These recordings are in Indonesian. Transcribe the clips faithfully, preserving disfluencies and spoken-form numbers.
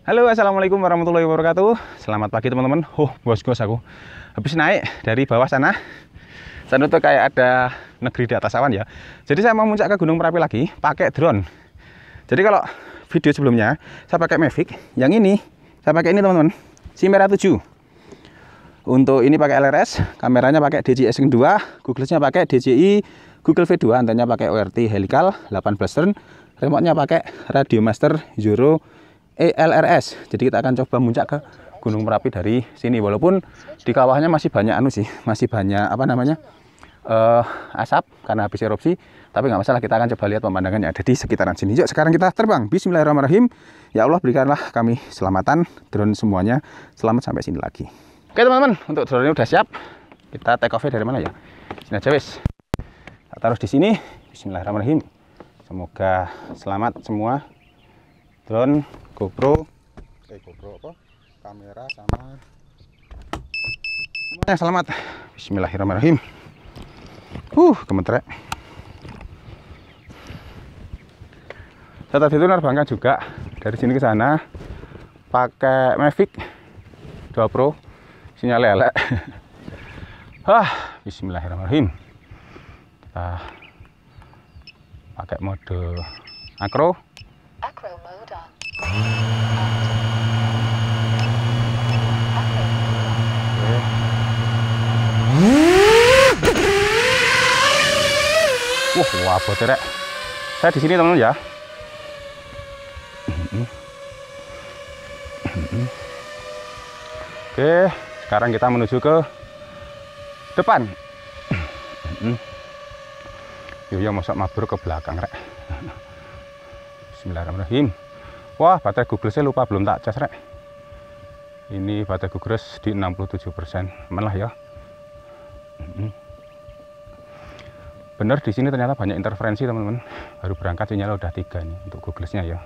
Halo, assalamualaikum warahmatullahi wabarakatuh. Selamat pagi teman-teman. Oh, bos-bos aku habis naik dari bawah sana. Sana tuh kayak ada negeri di atas awan ya. Jadi saya mau muncak ke Gunung Merapi lagi pakai drone. Jadi kalau video sebelumnya saya pakai Mavic, yang ini saya pakai ini teman-teman, Simera tujuh. Untuk ini pakai L R S, kameranya pakai D J I S dua, Google-nya pakai D J I Google V dua, antenya pakai O R T helical delapan belas turn, remote-nya pakai Radiomaster Zero E L R S. Jadi kita akan coba muncak ke Gunung Merapi dari sini, walaupun di kawahnya masih banyak anu sih, masih banyak apa namanya uh, asap karena habis erupsi. Tapi nggak masalah, kita akan coba lihat pemandangan yang ada di sekitaran sini. Yuk sekarang kita terbang. Bismillahirrahmanirrahim. Ya Allah, berikanlah kami selamatan, drone semuanya selamat sampai sini lagi. Oke teman-teman, untuk drone ini udah siap. Kita take off dari mana ya? Sini aja wis. Kita taruh di sini. Bismillahirrahmanirrahim. Semoga selamat semua. Drone, GoPro, eh GoPro apa? Kamera sama semuanya selamat. Bismillahirrahmanirrahim. Uh, gemetrek. Saya tadi itu nerbangkan juga dari sini ke sana pakai Mavic dua Pro, sinyal lelek. Ah, bismillahirrahmanirrahim. Kita pakai mode makro. Acro mode on. Wah, wah, boterek. Saya di sini teman-teman ya. Oke, sekarang kita menuju ke depan. Yuk, ya masuk mabur ke belakang rek. Bismillahirrahmanirrahim. Wah, baterai Google saya lupa belum tak cas rek. Ini baterai Google di enam puluh tujuh persen. Aman lah ya. Bener, di sini ternyata banyak interferensi teman-teman. Baru berangkat sinyal udah tiga nih untuk Google-nya ya.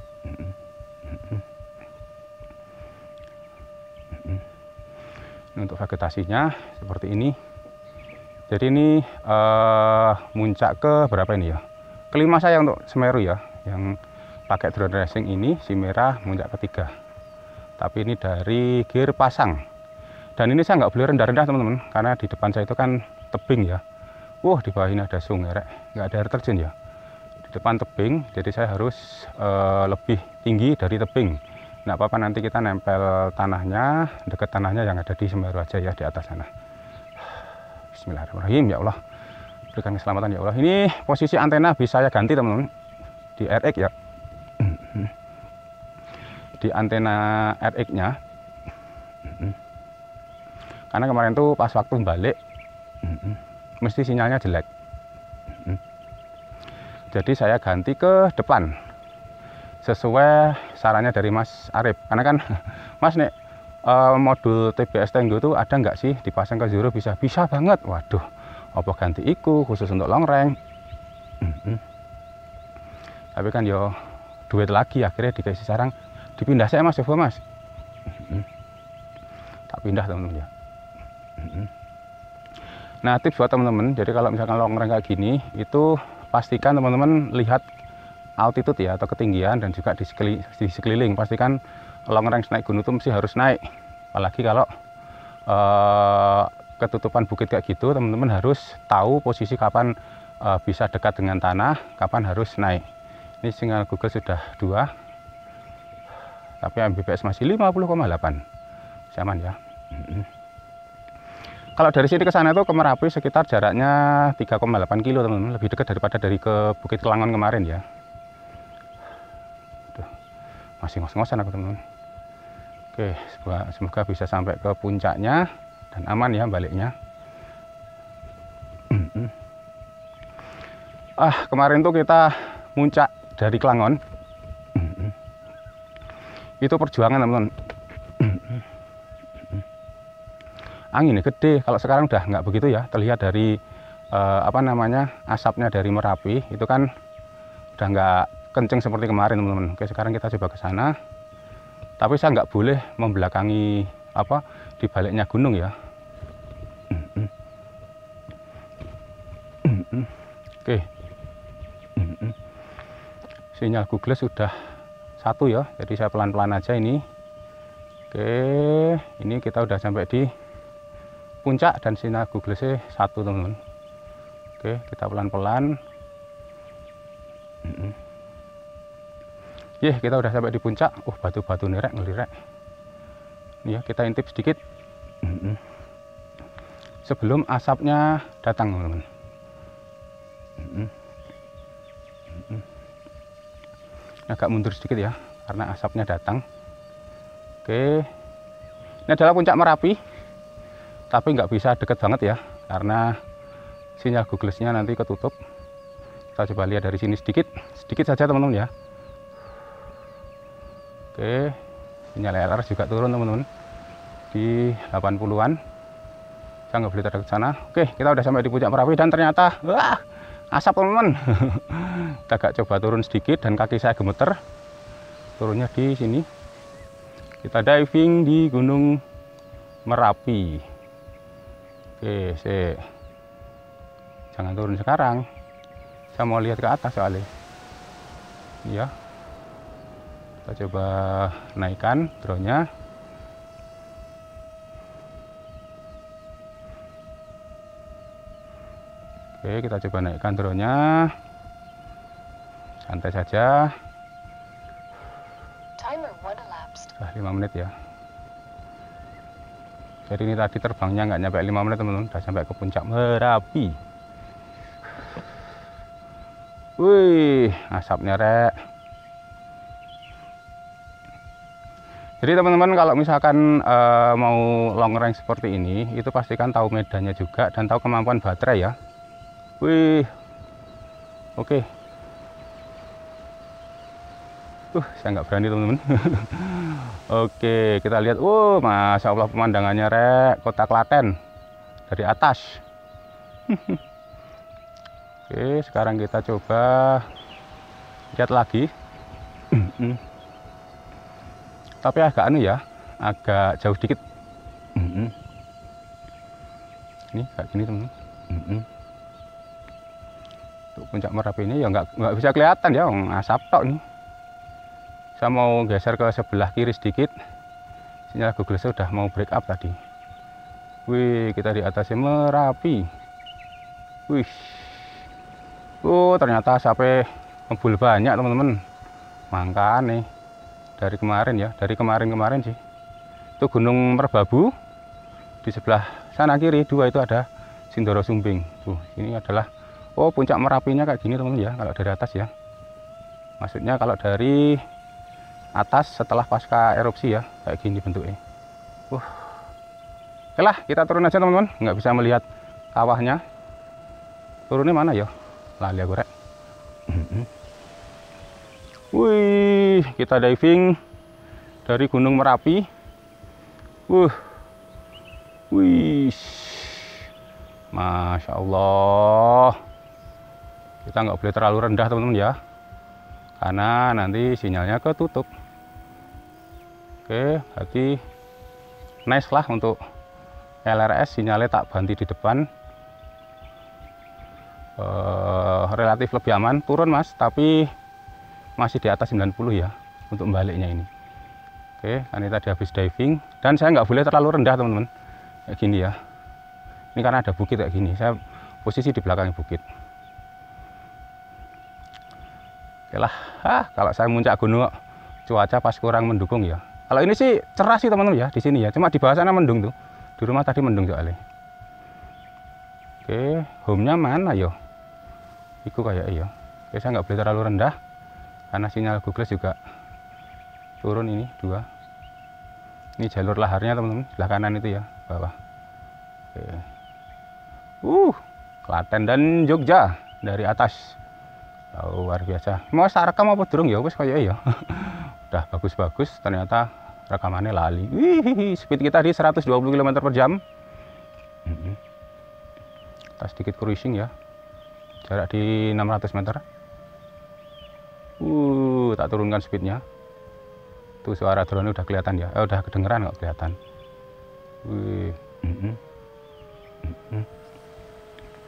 Ini untuk vegetasinya seperti ini. Jadi ini uh, muncak ke berapa ini ya? Kelima saya untuk Semeru ya, yang pakai drone racing ini Simera muncak ketiga. Tapi ini dari gear pasang. Dan ini saya nggak boleh rendah-rendah teman-teman, karena di depan saya itu kan tebing ya. Wah, di bawah ini ada sungai rek, nggak ada air terjun ya. Di depan tebing, jadi saya harus uh, lebih tinggi dari tebing. Nggak apa-apa, nanti kita nempel tanahnya, dekat tanahnya yang ada di Semeru aja ya, di atas sana. Bismillahirrahmanirrahim. Ya Allah, berikan keselamatan ya Allah. Ini posisi antena bisa saya ganti teman-teman di R X ya. Di antena R X nya, karena kemarin tuh pas waktu balik mesti sinyalnya jelek. Jadi saya ganti ke depan sesuai sarannya dari Mas Arif. Karena kan Mas nek uh, modul T B S Tenggo tuh ada nggak sih dipasang ke Zero? Bisa, bisa banget. Waduh, apa ganti iku khusus untuk long range. Tapi kan yo duit lagi, akhirnya dikasih saran dipindah saya Mas, coba Mas. Tak pindah teman-teman ya. Nah, tips buat teman-teman, jadi kalau misalkan long range kayak gini, itu pastikan teman-teman lihat altitude ya, atau ketinggian, dan juga di, sekeli, di sekeliling. Pastikan long range naik gunung itu mesti harus naik. Apalagi kalau uh, ketutupan bukit kayak gitu, teman-teman harus tahu posisi kapan uh, bisa dekat dengan tanah, kapan harus naik. Ini sinyal Google sudah dua, tapi M B P S masih lima puluh koma delapan. Aman ya. Kalau dari sini ke sana itu ke Merapi sekitar jaraknya tiga koma delapan kilo teman-teman, lebih dekat daripada dari ke Bukit Kelangon kemarin ya. Aduh, masih ngos-ngosan aku teman-teman. Oke, semoga, semoga bisa sampai ke puncaknya dan aman ya baliknya. Ah, kemarin tuh kita muncak dari Kelangon. Itu perjuangan teman-teman. Anginnya gede. Kalau sekarang udah nggak begitu ya, terlihat dari eh, apa namanya asapnya dari Merapi itu kan udah nggak kenceng seperti kemarin teman-teman. Oke, sekarang kita coba ke sana, tapi saya nggak boleh membelakangi apa di baliknya gunung ya. Oke, sinyal Google sudah satu ya, jadi saya pelan-pelan aja ini. Oke, ini kita udah sampai di puncak dan sinyal Google C satu teman-teman. Oke, kita pelan-pelan. Yeh, kita udah sampai di puncak. Uh, batu-batu nerek ngelirek. Ini ya, kita intip sedikit sebelum asapnya datang teman-teman. Agak mundur sedikit ya, karena asapnya datang. Oke, ini adalah puncak Merapi, tapi nggak bisa deket banget ya, karena sinyal Google-nya nanti ketutup. Kita coba lihat dari sini sedikit, sedikit saja teman-teman ya. Oke, sinyal L R juga turun teman-teman di delapan puluhan. Saya nggak boleh terdekat ke sana. Oke, kita udah sampai di puncak Merapi dan ternyata wah, asap teman-teman. Kita agak coba turun sedikit dan kaki saya gemeter. Turunnya di sini. Kita diving di Gunung Merapi. Oke, sih. Jangan turun sekarang. Saya mau lihat ke atas soalnya. Ya. Kita coba naikkan drone-nya. Oke, kita coba naikkan drone-nya. Santai saja. Timer one elapsed. Sudah lima menit ya. Jadi ini tadi terbangnya nggak nyampe lima menit teman-teman, udah sampai ke puncak Merapi. Wih, asapnya rek. Jadi teman-teman kalau misalkan e, mau long range seperti ini, itu pastikan tahu medannya juga dan tahu kemampuan baterai ya. Wih, oke. Uh, saya nggak berani teman-teman. Oke, kita lihat. Oh, masya Allah pemandangannya rek, kota Klaten dari atas. Oke, sekarang kita coba lihat lagi. Tapi agak anu ya, agak jauh dikit. Ini kayak gini teman-teman. Untuk puncak Merapi ini ya nggak nggak bisa kelihatan ya, asap tok nih. Saya mau geser ke sebelah kiri sedikit. Sinyal Google saya sudah mau break up tadi. Wih, kita di atasnya Merapi. Wih. Oh, ternyata sampai ngebul banyak teman-teman. Mangka nih dari kemarin ya, dari kemarin-kemarin sih. Itu Gunung Merbabu. Di sebelah sana kiri dua itu ada Sindoro Sumbing. Tuh, ini adalah oh puncak Merapinya kayak gini teman-teman ya, kalau dari atas ya. Maksudnya kalau dari atas setelah pasca erupsi ya, kayak gini bentuknya. Uh. Oke lah, kita turun aja teman-teman, nggak bisa melihat kawahnya. Turunnya mana ya? Lali aku rek. Wih, kita diving dari Gunung Merapi. Wuh. Wih. Masya Allah. Kita nggak boleh terlalu rendah teman-teman ya, karena nanti sinyalnya ketutup. Oke, berarti nice lah untuk L R S, sinyalnya tak banti di depan. Uh, relatif lebih aman, turun mas, tapi masih di atas sembilan puluh ya untuk baliknya ini. Oke, ini tadi habis diving dan saya nggak boleh terlalu rendah teman-teman, kayak gini ya. Ini karena ada bukit kayak gini, saya posisi di belakang bukit. Oke lah, ah, kalau saya muncak gunung cuaca pas kurang mendukung ya. Kalau ini sih cerah sih teman-teman ya di sini ya, cuma di bawah sana mendung tuh. Di rumah tadi mendung soalnya. Oke, home-nya mana yo? Iku kayak iya. Oke, saya nggak boleh terlalu rendah karena sinyal Google juga turun ini dua. Ini jalur laharnya teman-teman, sebelah kanan itu ya, bawah. Oke. Uh, Klaten dan Jogja dari atas. Oh, luar biasa. Mau saya rekam apa durung ya? Wes kayak ya. Udah bagus-bagus, ternyata rekamannya lali. Wih, speed kita di seratus dua puluh kilometer per jam. Kita sedikit cruising ya. Jarak di enam ratus meter. Uh, tak turunkan speednya. Tuh suara drone udah kelihatan ya. Eh, udah kedengeran nggak kelihatan. Wih.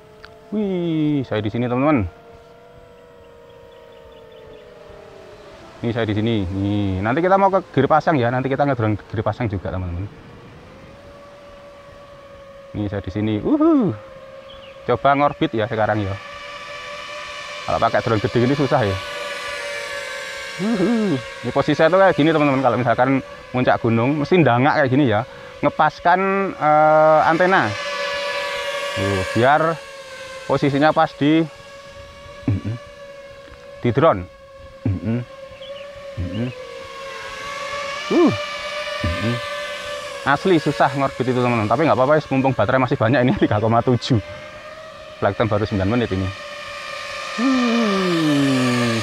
Wih, saya di sini teman-teman. Ini saya di sini. Nih, nanti kita mau ke Giri Pasang ya. Nanti kita ngedrone Giri Pasang juga, teman-teman. Ini saya di sini. Uhuh. Coba ngorbit ya sekarang ya. Kalau pakai drone gede ini susah ya. Uhuh. Ini posisi saya tuh kayak gini, teman-teman. Kalau misalkan muncak gunung, mesti ndangak kayak gini ya. Ngepaskan uh, antena. Uh, biar posisinya pas di di drone. Uh. Asli susah ngorbit itu, teman-teman. Tapi nggak apa-apa, mumpung baterai masih banyak. Ini tiga koma tujuh. Flight time baru sembilan menit ini. Uh.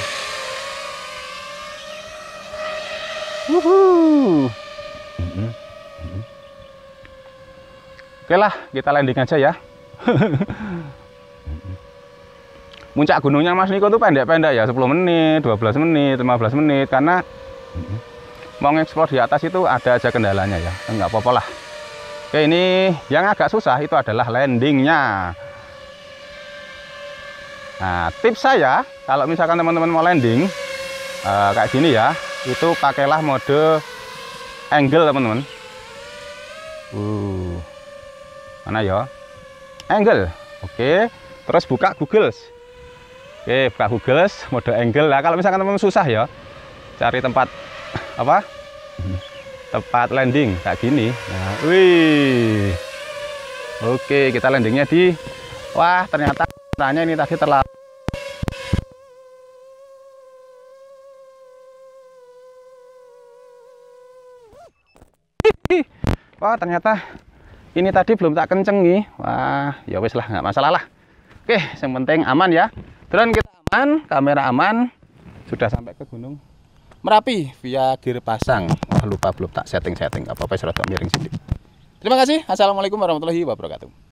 Uhuh. Oke lah, kita landing aja ya. Muncak gunungnya Mas Niko tuh pendek-pendek ya, sepuluh menit, dua belas menit, lima belas menit, karena mau ngeksplor di atas itu ada aja kendalanya ya, enggak apa-apa lah. Oke, ini yang agak susah itu adalah landingnya. Nah, tips saya kalau misalkan teman-teman mau landing uh, kayak gini ya, itu pakailah mode angle, teman-teman. Uh, mana ya? Angle. Oke, terus buka Google. Oke, buka Google, mode angle. Nah, kalau misalkan teman-teman susah ya, cari tempat apa? Tempat landing kayak gini. Nah, wih. Oke, kita landingnya di, wah ternyata tanya ini tadi terlalu. Wah, ternyata ini tadi belum tak kencengi. Wah, ya wes lah, nggak masalah lah. Oke, yang penting aman ya. Drone kita aman, kamera aman, sudah sampai ke Gunung Merapi via Giri Pasang. Wah, lupa belum tak setting-setting, apa-apa serata miring sedikit. Terima kasih. Assalamualaikum warahmatullahi wabarakatuh.